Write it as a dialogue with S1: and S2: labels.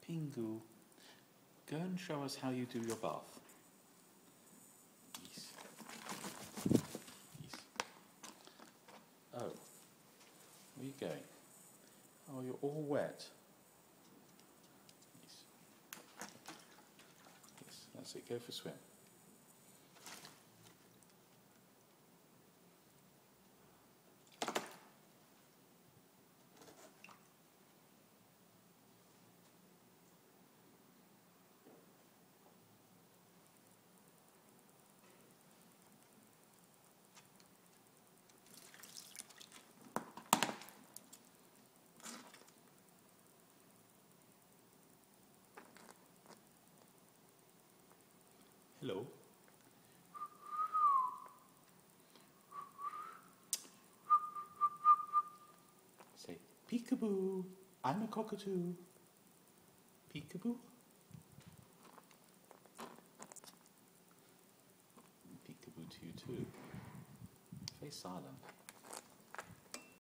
S1: Pingu, go and show us how you do your bath. Yes. Yes. Oh, where are you going? Oh, you're all wet. Yes. Yes, that's it. Go for a swim. Hello. Say, peekaboo, I'm a cockatoo. Peekaboo. Peekaboo to you too. Very silent.